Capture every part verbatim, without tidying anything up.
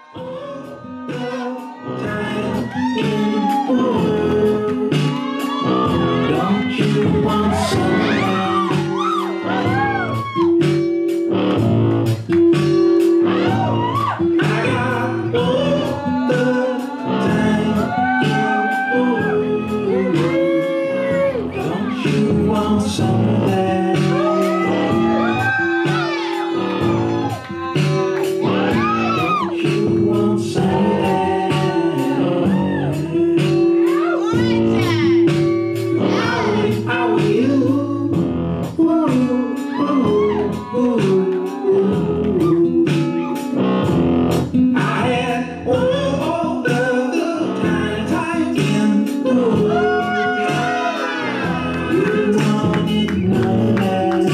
Don't you want some? Someday, don't you want someday? How are you? Ooh, ooh, ooh, ooh. I had all the good times I can do. You wanted none of that.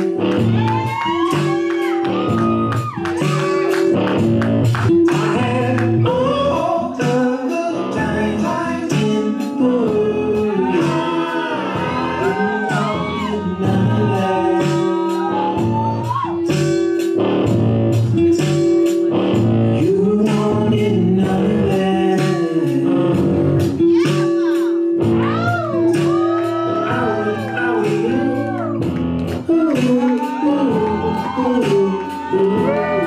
I had all the good times I can do. You wanted none of that. You wanted none of that. How are you? Ooh, ooh, ooh, ooh.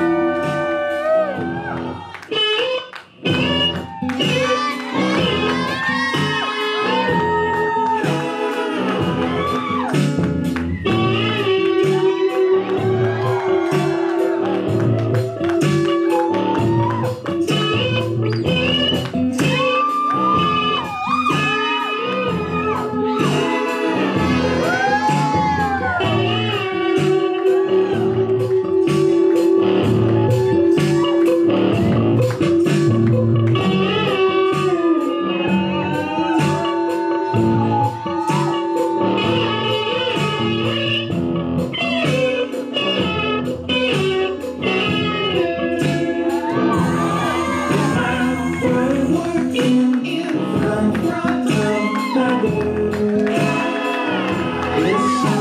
It's